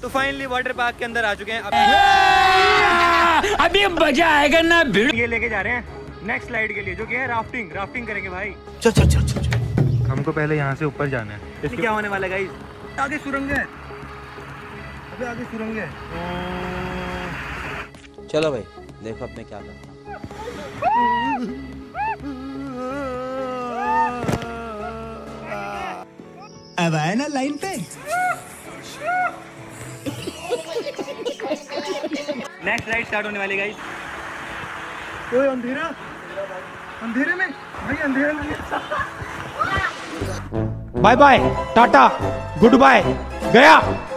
तो finally water park के अंदर आ चुके हैं। अभी मजा आएगा ना भीड़। ये लेके जा रहे हैं नेक्स्ट स्लाइड के लिए, जो कि है राफ्टिंग। राफ्टिंग करेंगे भाई। चल चल चल चल। हमको पहले यहाँ से ऊपर जाना है। इसमें क्या होने वाला है गाइस? आगे सुरंग है, अबे आगे सुरंग है। चलो भाई देखो अब मैं क्या करता हूँ। अब आए ना लाइन पे। नेक्स्ट राइड स्टार्ट होने वाली गाइस। ओए अंधेरा, अंधेरे में भाई, अंधेरे में। Bye bye tata good bye गया।